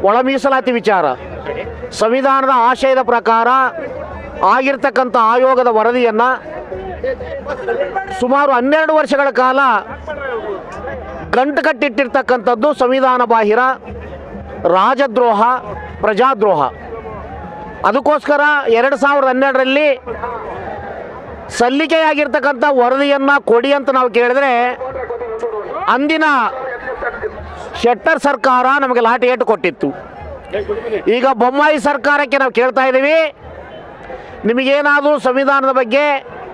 ಒಳ ಮೀಸಲಾತಿ ವಿಚಾರ ಸಂವಿಧಾನದ ಆಶಯದ ಪ್ರಕಾರ ಆಗಿರ್ತಕ್ಕಂಥ ಆಯೋಗದ ವರದಿಯನ್ನು ಸುಮಾರು 12 ವರ್ಷಗಳ ಕಾಲ ಗಂಟು ಕಟ್ಟಿಟ್ಟಿರ್ತಕ್ಕಂಥದ್ದು ಸಂವಿಧಾನ ಬಾಹಿರ ರಾಜದ್ರೋಹ ಪ್ರಜಾದ್ರೋಹ. ಅದಕ್ಕೋಸ್ಕರ 2012ರಲ್ಲಿ ಸಲ್ಲಿಕೆಯಾಗಿರ್ತಕ್ಕಂಥ ವರದಿಯನ್ನು ಕೊಡಿ ಅಂತ ನಾವು ಕೇಳಿದ್ರೆ ಅಂದಿನ ಶೆಟ್ಟರ್ ಸರ್ಕಾರ ನಮಗೆ ಲಾಠಿ ಏಟು ಕೊಟ್ಟಿತ್ತು. ಈಗ ಬೊಮ್ಮಾಯಿ ಸರ್ಕಾರಕ್ಕೆ ನಾವು ಕೇಳ್ತಾ ಇದ್ದೀವಿ, ನಿಮಗೇನಾದರೂ ಸಂವಿಧಾನದ ಬಗ್ಗೆ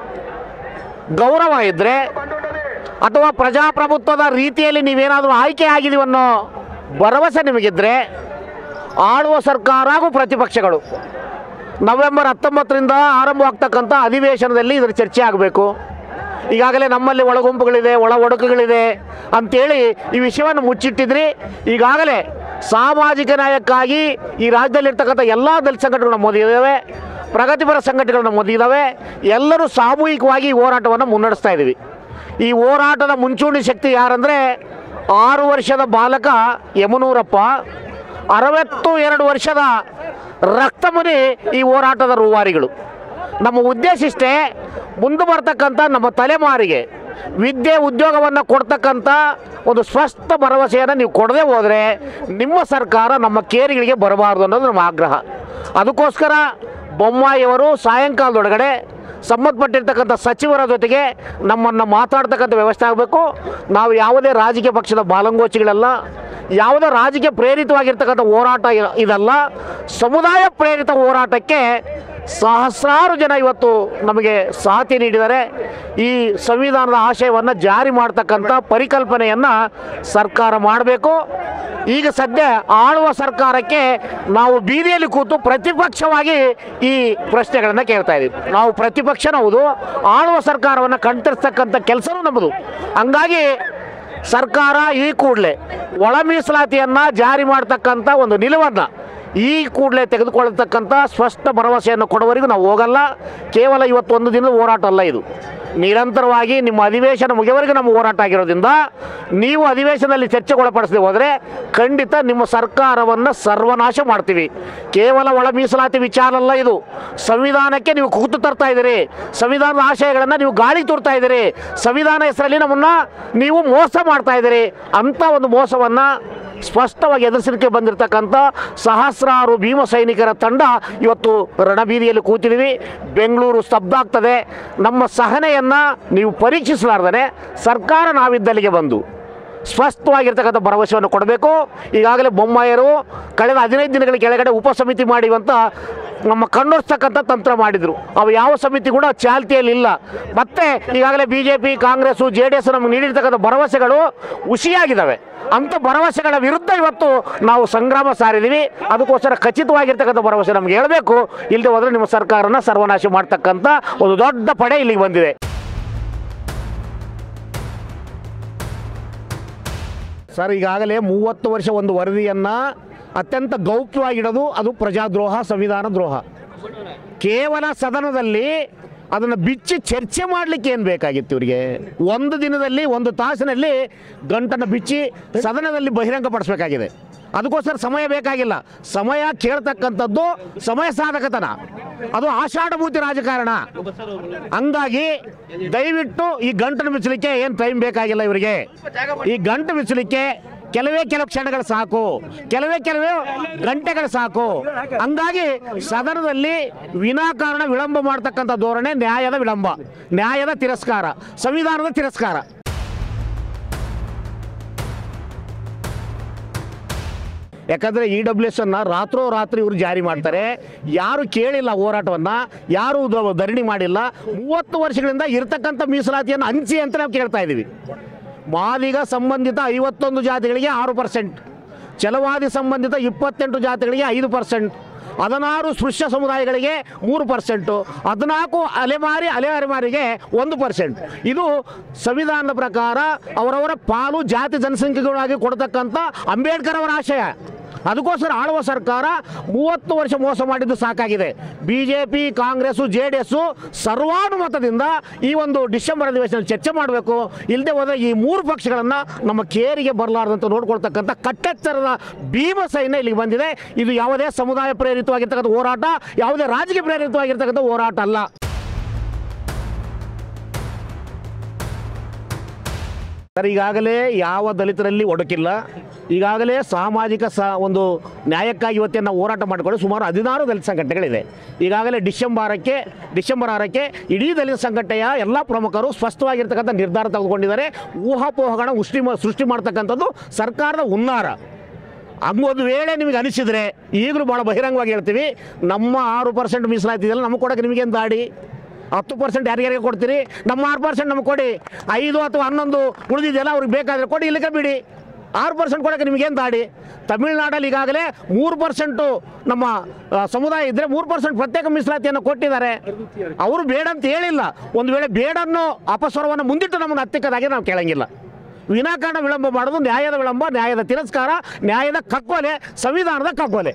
ಗೌರವ ಇದ್ದರೆ ಅಥವಾ ಪ್ರಜಾಪ್ರಭುತ್ವದ ರೀತಿಯಲ್ಲಿ ನೀವೇನಾದರೂ ಆಯ್ಕೆ ಆಗಿದ್ದೀವಿ ಅನ್ನೋ ಭರವಸೆ ನಿಮಗಿದ್ದರೆ ಆಳುವ ಸರ್ಕಾರ ಹಾಗೂ ಪ್ರತಿಪಕ್ಷಗಳು ನವೆಂಬರ್ 19ರಿಂದ ಆರಂಭವಾಗ್ತಕ್ಕಂಥ ಅಧಿವೇಶನದಲ್ಲಿ ಇದರ ಚರ್ಚೆ ಆಗಬೇಕು. ಈಗಾಗಲೇ ನಮ್ಮಲ್ಲಿ ಒಳಗುಂಪುಗಳಿದೆ, ಒಳ ಒಡಕುಗಳಿದೆ ಅಂಥೇಳಿ ಈ ವಿಷಯವನ್ನು ಮುಚ್ಚಿಟ್ಟಿದ್ರಿ. ಈಗಾಗಲೇ ಸಾಮಾಜಿಕ ನ್ಯಾಯಕ್ಕಾಗಿ ಈ ರಾಜ್ಯದಲ್ಲಿರ್ತಕ್ಕಂಥ ಎಲ್ಲ ದಲಿತ ಸಂಘಟನೆಗಳು ನಮ್ಮೊಂದಿದ್ದಾವೆ, ಪ್ರಗತಿಪರ ಸಂಘಟನೆಗಳು ನಮ್ಮೊಂದಿದ್ದಾವೆ. ಎಲ್ಲರೂ ಸಾಮೂಹಿಕವಾಗಿ ಈ ಹೋರಾಟವನ್ನು ಮುನ್ನಡೆಸ್ತಾ ಇದ್ದೀವಿ. ಈ ಹೋರಾಟದ ಮುಂಚೂಣಿ ಶಕ್ತಿ ಯಾರಂದರೆ 6 ವರ್ಷದ ಬಾಲಕ ಯಮನೂರಪ್ಪ, 62 ವರ್ಷದ ರಕ್ತಮುನಿ ಈ ಹೋರಾಟದ ರೂವಾರಿಗಳು. ನಮ್ಮ ಉದ್ದೇಶ ಇಷ್ಟೇ, ಮುಂದೆ ಬರ್ತಕ್ಕಂಥ ನಮ್ಮ ತಲೆಮಾರಿಗೆ ವಿದ್ಯೆ ಉದ್ಯೋಗವನ್ನು ಕೊಡ್ತಕ್ಕಂಥ ಒಂದು ಸ್ಪಷ್ಟ ಭರವಸೆಯನ್ನು ನೀವು ಕೊಡದೆ ಹೋದರೆ ನಿಮ್ಮ ಸರ್ಕಾರ ನಮ್ಮ ಕೇರಿಗಳಿಗೆ ಬರಬಾರ್ದು ಅನ್ನೋದು ನಮ್ಮ ಆಗ್ರಹ. ಅದಕ್ಕೋಸ್ಕರ ಬೊಮ್ಮಾಯಿಯವರು ಸಾಯಂಕಾಲದೊಳಗಡೆ ಸಂಬಂಧಪಟ್ಟಿರ್ತಕ್ಕಂಥ ಸಚಿವರ ಜೊತೆಗೆ ನಮ್ಮನ್ನು ಮಾತಾಡ್ತಕ್ಕಂಥ ವ್ಯವಸ್ಥೆ ಆಗಬೇಕು. ನಾವು ಯಾವುದೇ ರಾಜಕೀಯ ಪಕ್ಷದ ಬಾಲಂಗೋಚಿಗಳಲ್ಲ, ಯಾವುದೇ ರಾಜಕೀಯ ಪ್ರೇರಿತವಾಗಿರ್ತಕ್ಕಂಥ ಹೋರಾಟ ಇದಲ್ಲ. ಸಮುದಾಯ ಪ್ರೇರಿತ ಹೋರಾಟಕ್ಕೆ ಸಹಸ್ರಾರು ಜನ ಇವತ್ತು ನಮಗೆ ಸಾಥಿ ನೀಡಿದ್ದಾರೆ. ಈ ಸಂವಿಧಾನದ ಆಶಯವನ್ನು ಜಾರಿ ಮಾಡ್ತಕ್ಕಂಥ ಪರಿಕಲ್ಪನೆಯನ್ನು ಸರ್ಕಾರ ಮಾಡಬೇಕು. ಈಗ ಸದ್ಯ ಆಳುವ ಸರ್ಕಾರಕ್ಕೆ ನಾವು ಬೀದಿಯಲ್ಲಿ ಕೂತು ಪ್ರತಿಪಕ್ಷವಾಗಿ ಈ ಪ್ರಶ್ನೆಗಳನ್ನು ಕೇಳ್ತಾ ಇದ್ದೀವಿ. ನಾವು ಪ್ರತಿಪಕ್ಷನೂ ಹೌದು, ಆಳುವ ಸರ್ಕಾರವನ್ನು ಕಣ್ತರಿಸ್ತಕ್ಕಂಥ ಕೆಲಸನೂ ನಮ್ಮದು. ಹಂಗಾಗಿ ಸರ್ಕಾರ ಈ ಕೂಡಲೇ ಒಳ ಮೀಸಲಾತಿಯನ್ನು ಜಾರಿ ಮಾಡ್ತಕ್ಕಂಥ ಒಂದು ನಿಲುವನ್ನು ಈ ಕೂಡಲೇ ತೆಗೆದುಕೊಳ್ಳತಕ್ಕಂಥ ಸ್ಪಷ್ಟ ಭರವಸೆಯನ್ನು ಕೊಡುವವರೆಗೂ ನಾವು ಹೋಗಲ್ಲ. ಕೇವಲ ಇವತ್ತೊಂದು ದಿನದ ಹೋರಾಟ ಅಲ್ಲ, ಇದು ನಿರಂತರವಾಗಿ ನಿಮ್ಮ ಅಧಿವೇಶನ ಮುಗಿಯವರೆಗೂ ನಮ್ಮ ಹೋರಾಟ ಆಗಿರೋದ್ರಿಂದ ನೀವು ಅಧಿವೇಶನದಲ್ಲಿ ಚರ್ಚೆಗೊಳಪಡಿಸದೆ ಹೋದರೆ ಖಂಡಿತ ನಿಮ್ಮ ಸರ್ಕಾರವನ್ನು ಸರ್ವನಾಶ ಮಾಡ್ತೀವಿ. ಕೇವಲ ಒಳ ಮೀಸಲಾತಿ ವಿಚಾರ ಅಲ್ಲ ಇದು. ಸಂವಿಧಾನಕ್ಕೆ ನೀವು ಕೂತು ತರ್ತಾ ಇದ್ದೀರಿ, ಸಂವಿಧಾನದ ಆಶಯಗಳನ್ನು ನೀವು ಗಾಳಿ ತೋರ್ತಾ ಇದ್ದೀರಿ, ಸಂವಿಧಾನ ಹೆಸರಲ್ಲಿ ನಮ್ಮನ್ನು ನೀವು ಮೋಸ ಮಾಡ್ತಾ ಇದ್ದೀರಿ. ಅಂಥ ಒಂದು ಮೋಸವನ್ನು ಸ್ಪಷ್ಟವಾಗಿ ಎದುರಿಸಲಿಕ್ಕೆ ಬಂದಿರತಕ್ಕಂಥ ಸಹಸ್ರಾರು ಭೀಮ ಸೈನಿಕರ ತಂಡ ಇವತ್ತು ರಣಬೀದಿಯಲ್ಲಿ ಕೂತಿದ್ದೀವಿ. ಬೆಂಗಳೂರು ಸ್ತಬ್ಧ ಆಗ್ತದೆ. ನಮ್ಮ ಸಹನೆಯನ್ನು ನೀವು ಪರೀಕ್ಷಿಸಲಾರ್ದೇ ಸರ್ಕಾರ ನಾವಿದ್ದಲ್ಲಿಗೆ ಬಂದು ಸ್ಪಷ್ಟವಾಗಿರ್ತಕ್ಕಂಥ ಭರವಸೆಯನ್ನು ಕೊಡಬೇಕು. ಈಗಾಗಲೇ ಬೊಮ್ಮಾಯಿಯರು ಕಳೆದ 15 ದಿನಗಳ ಕೆಳಗಡೆ ಉಪಸಮಿತಿ ಮಾಡಿವಂಥ ನಮ್ಮ ಕಣ್ಣೊರೆಸ್ತಕ್ಕಂಥ ತಂತ್ರ ಮಾಡಿದರು. ಅವು ಯಾವ ಸಮಿತಿ ಕೂಡ ಚಾಲ್ತಿಯಲ್ಲಿ ಇಲ್ಲ. ಮತ್ತು ಈಗಾಗಲೇ BJP, ಕಾಂಗ್ರೆಸ್ಸು, JDS ನಮಗೆ ನೀಡಿರ್ತಕ್ಕಂಥ ಭರವಸೆಗಳು ಹುಸಿಯಾಗಿದ್ದಾವೆ. ಅಂಥ ಭರವಸೆಗಳ ವಿರುದ್ಧ ಇವತ್ತು ನಾವು ಸಂಗ್ರಾಮ ಸಾರಿದ್ದೀವಿ. ಅದಕ್ಕೋಸ್ಕರ ಖಚಿತವಾಗಿರ್ತಕ್ಕಂಥ ಭರವಸೆ ನಮಗೆ ಹೇಳಬೇಕು. ಇಲ್ಲದೆ ಹೋದರೆ ನಿಮ್ಮ ಸರ್ಕಾರನ ಸರ್ವನಾಶ ಮಾಡ್ತಕ್ಕಂಥ ಒಂದು ದೊಡ್ಡ ಪಡೆ ಇಲ್ಲಿಗೆ ಬಂದಿದೆ. ಸರ್, ಈಗಾಗಲೇ 30 ವರ್ಷ ಒಂದು ವರದಿಯನ್ನು ಅತ್ಯಂತ ಗೌಪ್ಯವಾಗಿಡೋದು ಅದು ಪ್ರಜಾದ್ರೋಹ, ಸಂವಿಧಾನ ದ್ರೋಹ. ಕೇವಲ ಸದನದಲ್ಲಿ ಅದನ್ನು ಬಿಚ್ಚಿ ಚರ್ಚೆ ಮಾಡಲಿಕ್ಕೆ ಏನು ಬೇಕಾಗಿತ್ತು ಇವರಿಗೆ? ಒಂದು ದಿನದಲ್ಲಿ 1 ತಾಸಿನಲ್ಲಿ ಗಂಟನ್ನು ಬಿಚ್ಚಿ ಸದನದಲ್ಲಿ ಬಹಿರಂಗಪಡಿಸಬೇಕಾಗಿದೆ. ಅದಕ್ಕೋಸ್ಕರ ಸಮಯ ಬೇಕಾಗಿಲ್ಲ. ಸಮಯ ಕೇಳ್ತಕ್ಕಂಥದ್ದು ಸಮಯ ಸಾಧಕತನ, ಅದು ಆಷಾಢಭೂತಿ ರಾಜಕಾರಣ. ಹಂಗಾಗಿ ದಯವಿಟ್ಟು ಈ ಗಂಟನ್ನು ಬಿಚ್ಚಲಿಕ್ಕೆ ಏನು ಟೈಮ್ ಬೇಕಾಗಿಲ್ಲ ಇವರಿಗೆ. ಈ ಗಂಟು ಬಿಚ್ಚಲಿಕ್ಕೆ ಕೆಲವೇ ಕ್ಷಣಗಳು ಸಾಕು, ಕೆಲವೇ ಗಂಟೆಗಳು ಸಾಕು. ಹಂಗಾಗಿ ಸದನದಲ್ಲಿ ವಿನಾಕಾರಣ ವಿಳಂಬ ಮಾಡ್ತಕ್ಕಂಥ ಧೋರಣೆ ನ್ಯಾಯದ ವಿಳಂಬ, ನ್ಯಾಯದ ತಿರಸ್ಕಾರ, ಸಂವಿಧಾನದ ತಿರಸ್ಕಾರ. ಯಾಕಂದರೆ EWS ಅನ್ನು ರಾತ್ರೋರಾತ್ರಿ ಇವರು ಜಾರಿ ಮಾಡ್ತಾರೆ. ಯಾರು ಕೇಳಿಲ್ಲ ಹೋರಾಟವನ್ನು, ಯಾರು ಧರಣಿ ಮಾಡಿಲ್ಲ. 30 ವರ್ಷಗಳಿಂದ ಇರತಕ್ಕಂಥ ಮೀಸಲಾತಿಯನ್ನು ಹಂಚಿ ಅಂತ ನಾವು ಕೇಳ್ತಾ ಇದ್ದೀವಿ. ಮಾದಿಗ ಸಂಬಂಧಿತ 51 ಜಾತಿಗಳಿಗೆ 6%, ಛಲವಾದಿ ಸಂಬಂಧಿತ 28 ಜಾತಿಗಳಿಗೆ 5%, 16 ಸ್ಪೃಶ್ಯ ಸಮುದಾಯಗಳಿಗೆ 3%, 14 ಅಲೆಮಾರಿಗೆ 1%. ಇದು ಸಂವಿಧಾನದ ಪ್ರಕಾರ ಅವರವರ ಪಾಲು ಜಾತಿ ಜನಸಂಖ್ಯೆಗಳಾಗಿ ಕೊಡ್ತಕ್ಕಂಥ ಅಂಬೇಡ್ಕರ್ ಅವರ ಆಶಯ. ಅದಕ್ಕೋಸ್ಕರ ಆಳುವ ಸರ್ಕಾರ 30 ವರ್ಷ ಮೋಸ ಮಾಡಿದ್ದು ಸಾಕಾಗಿದೆ. BJP, ಕಾಂಗ್ರೆಸ್ಸು, JDS ಸರ್ವಾನುಮತದಿಂದ ಈ ಒಂದು ಡಿಸೆಂಬರ್ ಅಧಿವೇಶನ ಚರ್ಚೆ ಮಾಡಬೇಕು. ಇಲ್ಲದೆ ಹೋದರೆ ಈ 3 ಪಕ್ಷಗಳನ್ನು ನಮ್ಮ ಕೇರಿಗೆ ಬರಲಾರ್ದಂತ ನೋಡ್ಕೊಳ್ತಕ್ಕಂಥ ಕಟ್ಟೆಚ್ಚರದ ಭೀಮ ಸೈನ್ಯ ಇಲ್ಲಿಗೆ ಬಂದಿದೆ. ಇದು ಯಾವುದೇ ಸಮುದಾಯ ಪ್ರೇರಿತವಾಗಿರ್ತಕ್ಕಂಥ ಹೋರಾಟ, ಯಾವುದೇ ರಾಜಕೀಯ ಪ್ರೇರಿತವಾಗಿರ್ತಕ್ಕಂಥ ಹೋರಾಟ ಅಲ್ಲ. ಸರ್, ಈಗಾಗಲೇ ಯಾವ ದಲಿತರಲ್ಲಿ ಒಡಕಿಲ್ಲ. ಈಗಾಗಲೇ ಸಾಮಾಜಿಕ ಒಂದು ನ್ಯಾಯಕ್ಕಾಗಿ ಇವತ್ತೇನು ನಾವು ಹೋರಾಟ ಮಾಡಿಕೊಂಡು ಸುಮಾರು 16 ದಲಿತ ಸಂಘಟನೆಗಳಿದೆ. ಈಗಾಗಲೇ ಡಿಸೆಂಬರ್ 6ಕ್ಕೆ ಇಡೀ ದಲಿತ ಸಂಘಟನೆಯ ಎಲ್ಲ ಪ್ರಮುಖರು ಸ್ಪಷ್ಟವಾಗಿರ್ತಕ್ಕಂಥ ನಿರ್ಧಾರ ತೆಗೆದುಕೊಂಡಿದ್ದಾರೆ. ಊಹಾಪೋಹಗಳನ್ನ ಸೃಷ್ಟಿ ಮಾಡ್ತಕ್ಕಂಥದ್ದು ಸರ್ಕಾರದ ಹುನ್ನಾರ. ಹಂಗೊಂದು ವೇಳೆ ನಿಮಗೆ ಅನಿಸಿದರೆ ಈಗಲೂ ಭಾಳ ಬಹಿರಂಗವಾಗಿ ಹೇಳ್ತೀವಿ, ನಮ್ಮ 6% ಮೀಸಲಾತಿದೆಯಲ್ಲ, ನಮಗೆ ಕೊಡೋಕ್ಕೆ ನಿಮಗೇನು ದಾಡಿ? 10% ಯಾರ್ಯಾರಿಗೆ ಕೊಡ್ತೀರಿ? ನಮ್ಮ 6% ನಮಗೆ ಕೊಡಿ. 5 ಅಥವಾ 11 ಉಳಿದಿದೆಯಲ್ಲ, ಅವ್ರಿಗೆ ಬೇಕಾದರೆ ಕೊಡಿ, ಇಲ್ಲಕ್ಕೆ ಬಿಡಿ. 6% ಕೊಡೋಕ್ಕೆ ನಿಮಗೇನು ದಾಡಿ? ತಮಿಳುನಾಡಲ್ಲಿ ಈಗಾಗಲೇ 3% ನಮ್ಮ ಸಮುದಾಯ ಇದ್ದರೆ 3% ಪ್ರತ್ಯೇಕ ಮೀಸಲಾತಿಯನ್ನು ಕೊಟ್ಟಿದ್ದಾರೆ. ಅವರು ಬೇಡ ಅಂತ ಹೇಳಿಲ್ಲ. ಒಂದು ವೇಳೆ ಬೇಡನ್ನು ಅಪಸ್ವರವನ್ನು ಮುಂದಿಟ್ಟು ನಮ್ಮನ್ನು ಹತ್ತಿಕ್ಕದಾಗಿ ನಾವು ಕೇಳಂಗಿಲ್ಲ. ವಿನಾಕಾರಣ ವಿಳಂಬ ಮಾಡೋದು ನ್ಯಾಯದ ವಿಳಂಬ, ನ್ಯಾಯದ ತಿರಸ್ಕಾರ, ನ್ಯಾಯದ ಕಗ್ಗೊಲೆ, ಸಂವಿಧಾನದ ಕಗ್ಗೊಲೆ.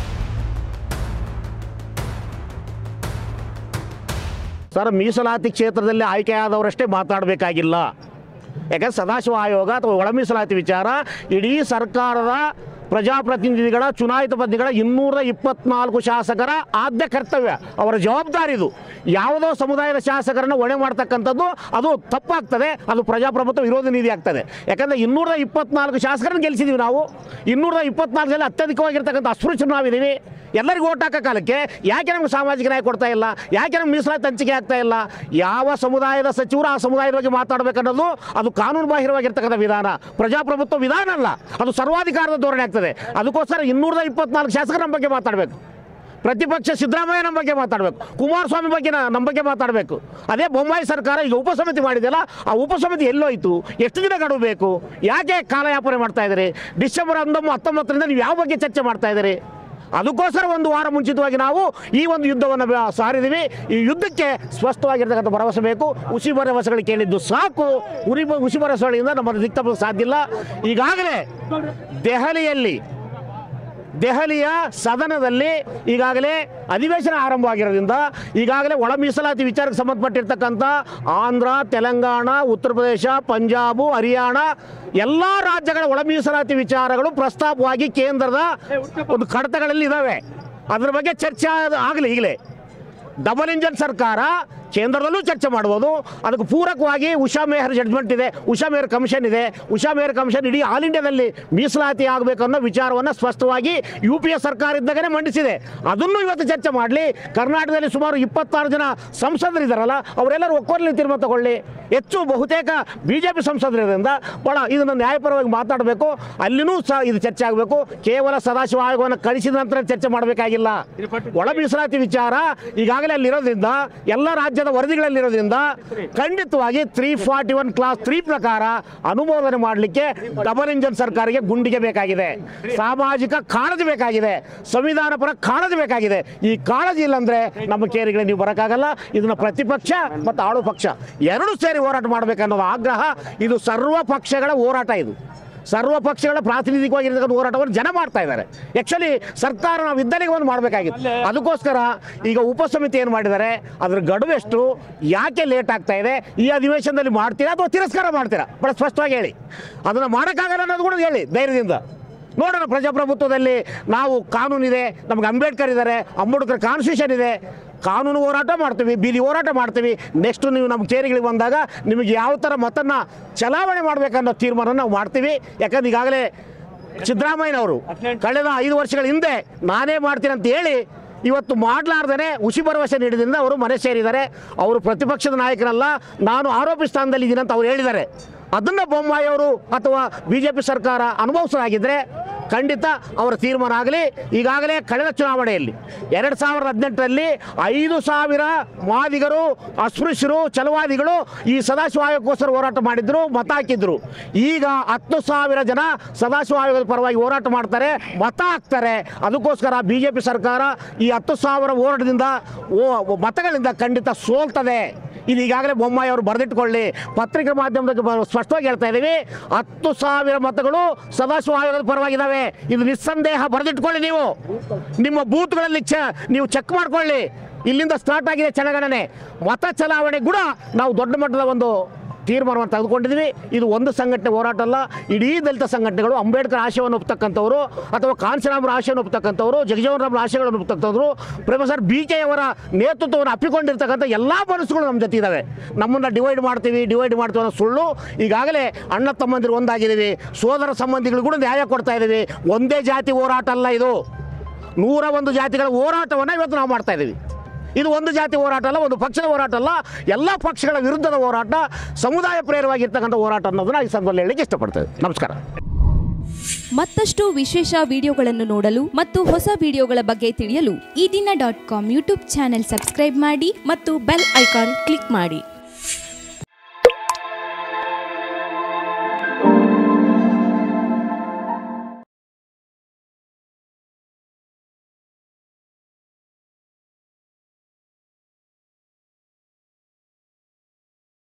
ಸರ್, ಮೀಸಲಾತಿ ಕ್ಷೇತ್ರದಲ್ಲಿ ಆಯ್ಕೆಯಾದವರಷ್ಟೇ ಮಾತಾಡಬೇಕಾಗಿಲ್ಲ. ಯಾಕಂದರೆ ಸದಾಶಿವ ಆಯೋಗ ಅಥವಾ ಒಳ ಮೀಸಲಾತಿ ವಿಚಾರ ಇಡೀ ಸರ್ಕಾರದ ಪ್ರಜಾಪ್ರತಿನಿಧಿಗಳ, ಚುನಾಯಿತ ಪ್ರತಿನಿಧಿಗಳ 224 ಶಾಸಕರ ಆದ್ಯ ಕರ್ತವ್ಯ, ಅವರ ಜವಾಬ್ದಾರಿ ಇದು. ಯಾವುದೋ ಸಮುದಾಯದ ಶಾಸಕರನ್ನು ಹೊಣೆ ಮಾಡ್ತಕ್ಕಂಥದ್ದು ಅದು ತಪ್ಪಾಗ್ತದೆ, ಅದು ಪ್ರಜಾಪ್ರಭುತ್ವ ವಿರೋಧಿ ನೀತಿ ಆಗ್ತದೆ. ಯಾಕಂದರೆ 224 ಶಾಸಕರನ್ನು ಗೆಲ್ಲಿಸಿದ್ದೀವಿ ನಾವು. 224 ಅತ್ಯಧಿಕವಾಗಿರ್ತಕ್ಕಂಥ ಅಸ್ಪೃಶ್ಯರು ನಾವಿದ್ದೀವಿ. ಎಲ್ಲರಿಗೂ ಓಟ್ ಹಾಕೋ ಕಾಲಕ್ಕೆ ಯಾಕೆ ನಮ್ಗೆ ಸಾಮಾಜಿಕ ನ್ಯಾಯ ಕೊಡ್ತಾ ಇಲ್ಲ? ಯಾಕೆ ನಮ್ಗೆ ಮೀಸಲಾತಿ ಹಂಚಿಕೆ ಆಗ್ತಾ ಇಲ್ಲ? ಯಾವ ಸಮುದಾಯದ ಸಚಿವರು ಆ ಸಮುದಾಯದ ಬಗ್ಗೆ ಮಾತಾಡಬೇಕನ್ನೋದು ಅದು ಕಾನೂನು ಬಾಹಿರವಾಗಿರ್ತಕ್ಕಂಥ ವಿಧಾನ, ಪ್ರಜಾಪ್ರಭುತ್ವ ವಿಧಾನ ಅಲ್ಲ, ಅದು ಸರ್ವಾಧಿಕಾರದ ಧೋರಣೆ ಆಗ್ತದೆ. ಅದಕ್ಕೋಸ್ಕರ 224 ಶಾಸಕರ ನಮ್ಮ ಬಗ್ಗೆ ಮಾತಾಡಬೇಕು. ಪ್ರತಿಪಕ್ಷ ಸಿದ್ದರಾಮಯ್ಯ ನಮ್ಮ ಬಗ್ಗೆ ಮಾತಾಡಬೇಕು, ಕುಮಾರಸ್ವಾಮಿ ಬಗ್ಗೆ ನಮ್ಮ ಬಗ್ಗೆ ಮಾತಾಡಬೇಕು. ಅದೇ ಬೊಮ್ಮಾಯಿ ಸರ್ಕಾರ ಈಗ ಉಪಸಮಿತಿ ಮಾಡಿದೆಯಲ್ಲ, ಆ ಉಪಸಮಿತಿ ಎಲ್ಲೋಯ್ತು? ಎಷ್ಟು ದಿನ ಗಡುವು ಬೇಕು? ಯಾಕೆ ಕಾಲಯಾಪನೆ ಮಾಡ್ತಾ ಇದ್ದೀರಿ? ಡಿಸೆಂಬರ್ 19ರಿಂದ ನೀವು ಯಾವ ಬಗ್ಗೆ ಚರ್ಚೆ ಮಾಡ್ತಾ ಇದ್ದೀರಿ? ಅದಕ್ಕೋಸ್ಕರ 1 ವಾರ ಮುಂಚಿತವಾಗಿ ನಾವು ಈ ಒಂದು ಯುದ್ಧವನ್ನು ಸಾರಿದ್ದೀವಿ. ಈ ಯುದ್ಧಕ್ಕೆ ಸ್ಪಷ್ಟವಾಗಿರ್ತಕ್ಕಂಥ ಭರವಸೆ ಬೇಕು. ಹುಸಿ ಭರವಸೆಗಳು ಕೇಳಿದ್ದು ಸಾಕು. ಹುಸಿ ಭರವಸೆಗಳಿಂದ ನಮ್ಮನ್ನು ದಿಕ್ಕ ತಪ್ಪಲು ಸಾಧ್ಯ ಇಲ್ಲ. ಈಗಾಗಲೇ ದೆಹಲಿಯ ಸದನದಲ್ಲಿ ಈಗಾಗಲೇ ಅಧಿವೇಶನ ಆರಂಭವಾಗಿರೋದ್ರಿಂದ ಈಗಾಗಲೇ ಒಳ ಮೀಸಲಾತಿ ವಿಚಾರಕ್ಕೆ ಸಂಬಂಧಪಟ್ಟಿರ್ತಕ್ಕಂಥ ಆಂಧ್ರ, ತೆಲಂಗಾಣ, ಉತ್ತರ ಪ್ರದೇಶ, ಪಂಜಾಬು, ಹರಿಯಾಣ ಎಲ್ಲ ರಾಜ್ಯಗಳ ಒಳ ಮೀಸಲಾತಿ ವಿಚಾರಗಳು ಪ್ರಸ್ತಾಪವಾಗಿ ಕೇಂದ್ರದ ಒಂದು ಕಡತಗಳಲ್ಲಿ ಇದ್ದಾವೆ. ಅದರ ಬಗ್ಗೆ ಚರ್ಚೆ ಆಗಲಿ. ಈಗಲೇ ಡಬಲ್ ಇಂಜನ್ ಸರ್ಕಾರ ಕೇಂದ್ರದಲ್ಲೂ ಚರ್ಚೆ ಮಾಡ್ಬೋದು. ಅದಕ್ಕೆ ಪೂರಕವಾಗಿ ಉಷಾ ಮೇಹರ್ ಜಡ್ಜ್ಮೆಂಟ್ ಇದೆ, ಉಷಾ ಮೇಹರ್ ಕಮಿಷನ್ ಇದೆ. ಉಷಾ ಮೇಹರ್ ಕಮಿಷನ್ ಇಡೀ ಆಲ್ ಇಂಡಿಯಾದಲ್ಲಿ ಮೀಸಲಾತಿ ಆಗಬೇಕು ಅನ್ನೋ ವಿಚಾರವನ್ನು ಸ್ಪಷ್ಟವಾಗಿ UPA ಸರ್ಕಾರ ಇದ್ದಾಗಲೇ ಮಂಡಿಸಿದೆ. ಅದನ್ನು ಇವತ್ತು ಚರ್ಚೆ ಮಾಡಲಿ. ಕರ್ನಾಟಕದಲ್ಲಿ ಸುಮಾರು 26 ಜನ ಸಂಸದರಿದ್ದಾರಲ್ಲ, ಅವರೆಲ್ಲರೂ ಒಕ್ಕೊರಲಿ ತೀರ್ಮಾನ ತಗೊಳ್ಳಿ. ಹೆಚ್ಚು ಬಹುತೇಕ BJP ಸಂಸದರಿಂದ ಭಾಳ ಇದನ್ನು ನ್ಯಾಯಪರವಾಗಿ ಮಾತಾಡಬೇಕು. ಅಲ್ಲಿನೂ ಸಹ ಇದು ಚರ್ಚೆ ಆಗಬೇಕು. ಕೇವಲ ಸದಾಶಿವ ಆಯೋಗವನ್ನು ಕಳಿಸಿದ ನಂತರ ಚರ್ಚೆ ಮಾಡಬೇಕಾಗಿಲ್ಲ. ಒಳ ಮೀಸಲಾತಿ ವಿಚಾರ ಈಗಾಗಲೇ ಅಲ್ಲಿರೋದ್ರಿಂದ, ಎಲ್ಲ ರಾಜ್ಯದ ವರದಿಗಳಲ್ಲಿರೋದ್ರಿಂದ ಖಂಡಿತವಾಗಿ 341 ಕ್ಲಾಸ್ 3 ಪ್ರಕಾರ ಅನುಮೋದನೆ ಮಾಡಲಿಕ್ಕೆ ಡಬಲ್ ಇಂಜನ್ ಸರ್ಕಾರಕ್ಕೆ ಗುಂಡಿಗೆ ಬೇಕಾಗಿದೆ. ಸಾಮಾಜಿಕ ಕಾಳಜಿ ಬೇಕಾಗಿದೆ, ಸಂವಿಧಾನ ಪರ ಕಾಳಜಿ ಬೇಕಾಗಿದೆ. ಈ ಕಾಳಜಿ ಇಲ್ಲಾಂದ್ರೆ ನಮ್ಮ ಕೇರಿಗೆ ನೀವು ಬರೋಕ್ಕಾಗಲ್ಲ. ಇದನ್ನು ಪ್ರತಿಪಕ್ಷ ಮತ್ತು ಆಳು ಪಕ್ಷ ಎರಡೂ ಸೇರಿ ಹೋರಾಟ ಮಾಡಬೇಕನ್ನೋದು ಆಗ್ರಹ. ಇದು ಸರ್ವ ಪಕ್ಷಗಳ ಹೋರಾಟ. ಇದು ಸರ್ವ ಪಕ್ಷಗಳ ಪ್ರಾತಿನಿಧಿಕವಾಗಿರ್ತಕ್ಕಂಥ ಹೋರಾಟವನ್ನು ಜನ ಮಾಡ್ತಾ ಇದ್ದಾರೆ. ಆ್ಯಕ್ಚುಲಿ ಸರ್ಕಾರ ನಾವು ಇದ್ದಲ್ಲಿಗೆ ಒಂದು ಮಾಡಬೇಕಾಗಿತ್ತು. ಅದಕ್ಕೋಸ್ಕರ ಈಗ ಉಪಸಮಿತಿ ಏನು ಮಾಡಿದ್ದಾರೆ, ಅದರ ಗಡುವೆಷ್ಟು, ಯಾಕೆ ಲೇಟ್ ಆಗ್ತಾ ಇದೆ, ಈ ಅಧಿವೇಶನದಲ್ಲಿ ಮಾಡ್ತೀರಾ ಅಥವಾ ತಿರಸ್ಕಾರ ಮಾಡ್ತೀರಾ? ಭಾಳ ಸ್ಪಷ್ಟವಾಗಿ ಹೇಳಿ. ಅದನ್ನು ಮಾಡೋಕ್ಕಾಗಲ್ಲ ಅನ್ನೋದು ಕೂಡ ಹೇಳಿ ಧೈರ್ಯದಿಂದ. ನೋಡೋಣ, ಪ್ರಜಾಪ್ರಭುತ್ವದಲ್ಲಿ ನಾವು ಕಾನೂನಿದೆ, ನಮ್ಗೆ ಅಂಬೇಡ್ಕರ್ ಇದ್ದಾರೆ, ಅಂಬೇಡ್ಕರ್ ಕಾನ್ಸ್ಟಿಟ್ಯೂಷನ್ ಇದೆ. ಕಾನೂನು ಹೋರಾಟ ಮಾಡ್ತೀವಿ, ಬೀದಿ ಹೋರಾಟ ಮಾಡ್ತೀವಿ. ನೆಕ್ಸ್ಟು ನೀವು ನಮ್ಮ ಚೇರಿಗಳಿಗೆ ಬಂದಾಗ ನಿಮಗೆ ಯಾವ ಥರ ಮತನ್ನು ಚಲಾವಣೆ ಮಾಡಬೇಕನ್ನೋ ತೀರ್ಮಾನ ನಾವು ಮಾಡ್ತೀವಿ. ಯಾಕಂದ್ರೆ ಈಗಾಗಲೇ ಸಿದ್ದರಾಮಯ್ಯನವರು ಕಳೆದ 5 ವರ್ಷಗಳ ಹಿಂದೆ ನಾನೇ ಮಾಡ್ತೀನಿ ಅಂತ ಹೇಳಿ ಇವತ್ತು ಮಾಡಲಾರ್ದೇ ಹುಸಿ ಭರವಸೆ ನೀಡಿದ್ರಿಂದ ಅವರು ಮನೆ ಸೇರಿದ್ದಾರೆ. ಅವರು ಪ್ರತಿಪಕ್ಷದ ನಾಯಕರಲ್ಲ, ನಾನು ಆರೋಪಿ ಸ್ಥಾನದಲ್ಲಿ ಇದ್ದೀನಿ ಅಂತ ಅವ್ರು ಹೇಳಿದ್ದಾರೆ. ಅದನ್ನು ಬೊಮ್ಮಾಯಿ ಅವರು ಅಥವಾ BJP ಸರ್ಕಾರ ಅನುಭವಿಸಲಾಗಿದ್ದರೆ ಖಂಡಿತ ಅವರ ತೀರ್ಮಾನ ಆಗಲಿ. ಈಗಾಗಲೇ ಕಳೆದ ಚುನಾವಣೆಯಲ್ಲಿ 2018ರಲ್ಲಿ 5,000 ಮಾದಿಗರು, ಅಸ್ಪೃಶ್ಯರು, ಛಲವಾದಿಗಳು ಈ ಸದಾಶಿವ ಆಯೋಗಕ್ಕೋಸ್ಕರ ಹೋರಾಟ ಮಾಡಿದ್ರು, ಮತ ಹಾಕಿದ್ರು. ಈಗ 10,000 ಜನ ಸದಾಶಿವ ಆಯೋಗದ ಪರವಾಗಿ ಹೋರಾಟ ಮಾಡ್ತಾರೆ, ಮತ ಹಾಕ್ತಾರೆ. ಅದಕ್ಕೋಸ್ಕರ BJP ಸರ್ಕಾರ ಈ 10,000 ಹೋರಾಟದಿಂದ ಮತಗಳಿಂದ ಖಂಡಿತ ಸೋಲ್ತದೆ. ಇದು ಈಗಾಗಲೇ ಬೊಮ್ಮಾಯಿ ಅವರು ಬರೆದಿಟ್ಕೊಳ್ಳಿ. ಪತ್ರಿಕಾ ಮಾಧ್ಯಮದ ಸ್ಪಷ್ಟವಾಗಿ ಹೇಳ್ತಾ ಇದ್ದೀವಿ, 10,000 ಮತಗಳು ಸದಾಶಿವ ಆಯೋಗದ ಪರವಾಗಿದ್ದಾವೆ. ಇದು ನಿಸ್ಸಂದೇಹ ಬರೆದಿಟ್ಕೊಳ್ಳಿ. ನೀವು ನಿಮ್ಮ ಬೂತ್ಗಳಲ್ಲಿ ನೀವು ಚೆಕ್ ಮಾಡ್ಕೊಳ್ಳಿ. ಇಲ್ಲಿಂದ ಸ್ಟಾರ್ಟ್ ಆಗಿದೆ ಜನಗಣನೆ. ಮತ ಚಲಾವಣೆ ಕೂಡ ನಾವು ದೊಡ್ಡ ಮಟ್ಟದ ಒಂದು ತೀರ್ಮಾನವನ್ನು ತೆಗೆದುಕೊಂಡಿದ್ವಿ. ಇದು ಒಂದು ಸಂಘಟನೆ ಹೋರಾಟ ಅಲ್ಲ, ಇಡೀ ದಲಿತ ಸಂಘಟನೆಗಳು ಅಂಬೇಡ್ಕರ್ ಆಶಯವನ್ನು ಒಪ್ಪತಕ್ಕಂಥವ್ರು ಅಥವಾ ಕಾಂಚನಾಮರ ಆಶಯವನ್ನು ಒಪ್ಪತಕ್ಕಂಥವ್ರು, ಜಗಜೀವನ್ ರಾಮ್ರ ಆಶಯಗಳನ್ನು ಒಪ್ಪತಕ್ಕಂಥವ್ರು, ಪ್ರೊಫೆಸರ್ BK ಅವರ ನೇತೃತ್ವವನ್ನು ಅಪ್ಪಿಕೊಂಡಿರ್ತಕ್ಕಂಥ ಎಲ್ಲ ಮನಸ್ಸುಗಳು ನಮ್ಮ ಜೊತೆ ಇದ್ದಾವೆ. ನಮ್ಮನ್ನು ಡಿವೈಡ್ ಮಾಡ್ತೀವಿ ಅನ್ನೋ ಸುಳ್ಳು. ಈಗಾಗಲೇ ಅಣ್ಣ ತಮ್ಮಂದಿರು ಒಂದಾಗಿದ್ದೀವಿ, ಸೋದರ ಸಂಬಂಧಿಗಳು ಕೂಡ ನ್ಯಾಯ ಕೊಡ್ತಾ ಇದ್ದೀವಿ. ಒಂದೇ ಜಾತಿ ಹೋರಾಟ ಅಲ್ಲ, ಇದು 101 ಜಾತಿಗಳ ಹೋರಾಟವನ್ನು ಇವತ್ತು ನಾವು ಮಾಡ್ತಾ ಇದ್ದೀವಿ. ಇದು ಒಂದು ಜಾತಿ ಹೋರಾಟ ಅಲ್ಲ, ಒಂದು ಪಕ್ಷದ ಹೋರಾಟ ಅಲ್ಲ, ಎಲ್ಲ ಪಕ್ಷಗಳ ವಿರುದ್ಧದ ಹೋರಾಟ, ಸಮುದಾಯ ಪ್ರೇರವಾಗಿರ್ತಕ್ಕಂಥ ಹೋರಾಟ ಅನ್ನೋದನ್ನ ಈ ಸಂದರ್ಭದಲ್ಲಿ ಹೇಳಲಿಕ್ಕೆ ಇಷ್ಟಪಡ್ತೇವೆ. ನಮಸ್ಕಾರ. ಮತ್ತಷ್ಟು ವಿಶೇಷ ವಿಡಿಯೋಗಳನ್ನು ನೋಡಲು ಮತ್ತು ಹೊಸ ವಿಡಿಯೋಗಳ ಬಗ್ಗೆ ತಿಳಿಯಲು ಈ ದಿನ .com ಯೂಟ್ಯೂಬ್ ಚಾನೆಲ್ ಸಬ್ಸ್ಕ್ರೈಬ್ ಮಾಡಿ ಮತ್ತು ಬೆಲ್ ಐಕಾನ್ ಕ್ಲಿಕ್ ಮಾಡಿ.